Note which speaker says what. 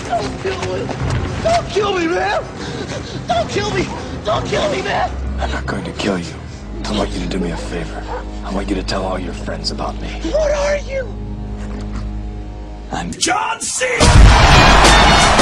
Speaker 1: Don't kill me! Don't kill me, man! Don't kill me! Don't kill me, man!
Speaker 2: I'm not going to kill you. I want you to do me a favor. I want you to tell all your friends about me.
Speaker 1: What are you?
Speaker 2: I'm John C.